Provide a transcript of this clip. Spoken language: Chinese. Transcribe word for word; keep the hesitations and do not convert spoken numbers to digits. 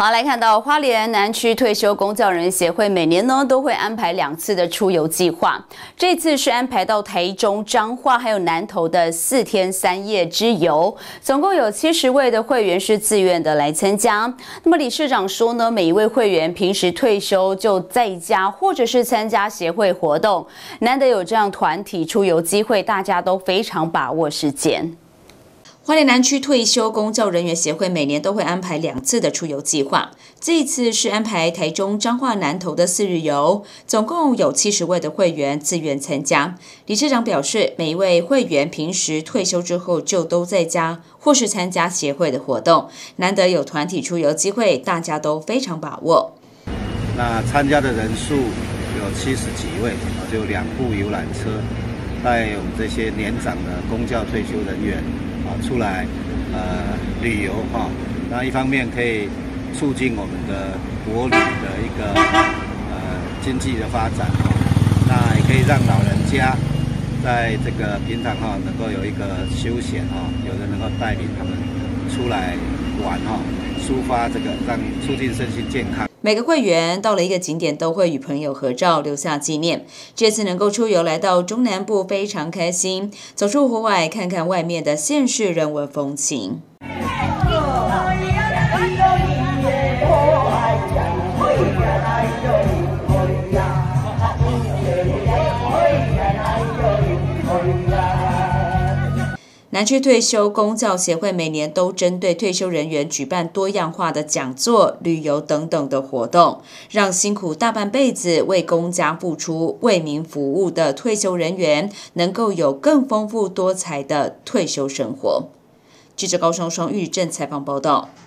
好，来看到花莲南区退休公教人员协会每年呢都会安排两次的出游计划，这次是安排到台中、彰化还有南投的四天三夜之游，总共有七十位的会员是自愿的来参加。那么理事长说呢，每一位会员平时退休就在家或者是参加协会活动，难得有这样团体出游机会，大家都非常把握时间。 花莲南区退休公教人员协会每年都会安排两次的出游计划，这一次是安排台中、彰化、南投的四日游，总共有七十位的会员自愿参加。理事长表示，每一位会员平时退休之后就都在家，或是参加协会的活动，难得有团体出游机会，大家都非常把握。 那参加的人数有七十几位，就两部游览车，带我们这些年长的公教退休人员。 出来呃旅游哈，那一方面可以促进我们的国旅的一个呃经济的发展哈，那也可以让老人家在这个平常哈能够有一个休闲哈，有人能够带领他们出来玩哈，抒发这个让促进身心健康。 每个会员到了一个景点，都会与朋友合照，留下纪念。这次能够出游来到中南部，非常开心。走出户外，看看外面的县市人文风情。 南区退休公教协会每年都针对退休人员举办多样化的讲座、旅游等等的活动，让辛苦大半辈子为公家付出、为民服务的退休人员能够有更丰富多彩的退休生活。记者高双双、玉正采访报道。